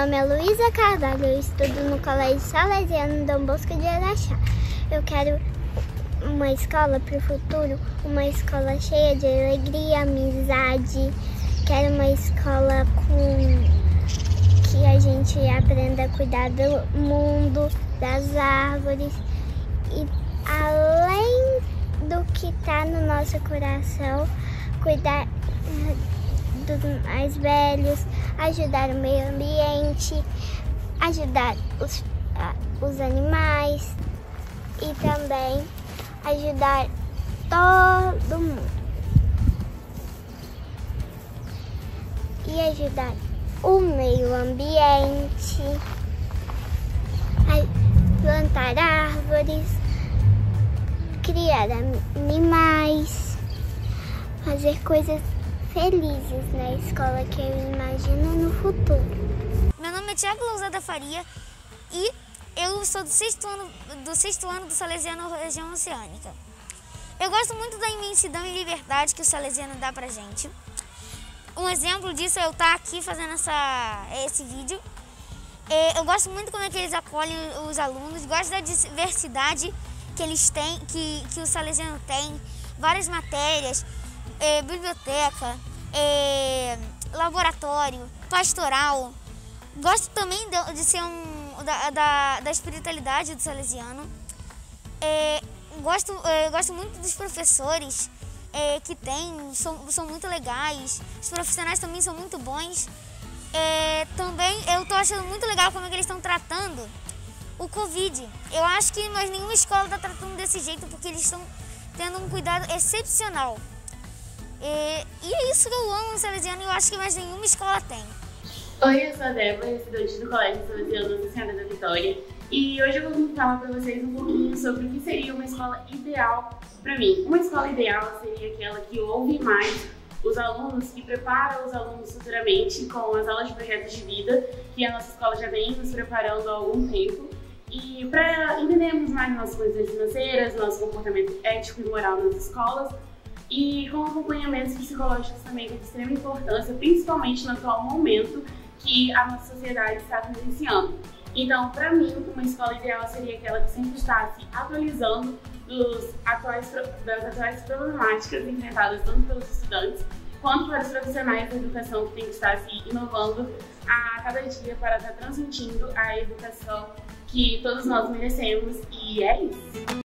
nome é Luísa Carvalho, eu estudo no Colégio Salesiano Dom Bosco de Araxá. Eu quero uma escola para o futuro, uma escola cheia de alegria, amizade. Quero uma escola que a gente aprenda a cuidar do mundo, das árvores e, além do que está no nosso coração, cuidar dos mais velhos, ajudar o meio ambiente, ajudar os animais e também ajudar todo mundo. E ajudar o meio ambiente, plantar árvores, criar animais, fazer coisas felizes na escola que eu imagino no futuro. Meu nome é Thiago Lousada Faria e eu sou do sexto ano do Salesiano Região Oceânica. Eu gosto muito da imensidão e liberdade que o Salesiano dá pra gente. Um exemplo disso é eu estar aqui fazendo esse vídeo. Eu gosto muito como é que eles acolhem os alunos, gosto da diversidade que eles têm, que o Salesiano tem, várias matérias, biblioteca, laboratório, pastoral. Gosto também de ser da espiritualidade do Salesiano. Gosto muito dos professores que tem, são muito legais. Os profissionais também são muito bons. Também eu estou achando muito legal como é que eles estão tratando o Covid. Eu acho que mais nenhuma escola está tratando desse jeito, porque eles estão tendo um cuidado excepcional. E é isso que eu amo no Salesiano e eu acho que mais nenhuma escola tem. Oi, eu sou a Débora, estudante do Colégio Salesiano Nossa Senhora da Vitória, e hoje eu vou falar para vocês um pouquinho sobre o que seria uma escola ideal para mim. Uma escola ideal seria aquela que ouve mais os alunos, que prepara os alunos futuramente com as aulas de projetos de vida, que a nossa escola já vem nos preparando há algum tempo, e para entendermos mais nossas condições financeiras, nosso comportamento ético e moral nas escolas, e com acompanhamentos psicológicos também, que é de extrema importância, principalmente no atual momento que a nossa sociedade está vivenciando. Então, para mim, uma escola ideal seria aquela que sempre está se atualizando das atuais problemáticas enfrentadas tanto pelos estudantes quanto para os profissionais da educação, que tem que estar se inovando a cada dia para estar transmitindo a educação que todos nós merecemos, e é isso.